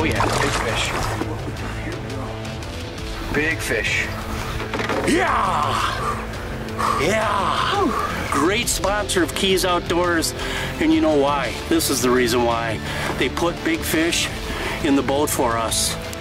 Oh yeah, big fish. Big fish. Yeah! Yeah! Great sponsor of Keys Outdoors, and you know why. This is the reason why. They put big fish in the boat for us.